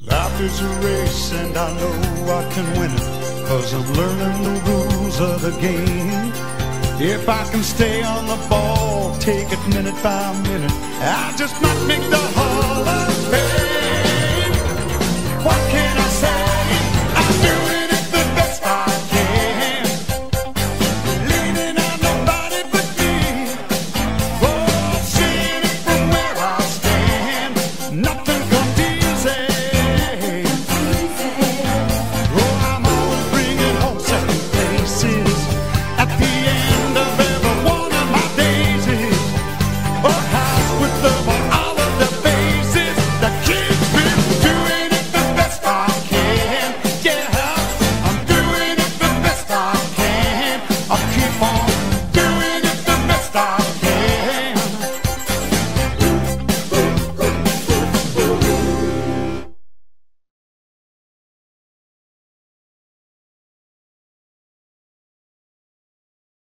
Life is a race and I know I can win it, 'cause I'm learning the rules of the game. If I can stay on the ball, take it minute by minute, I just might make the Hall of Fame.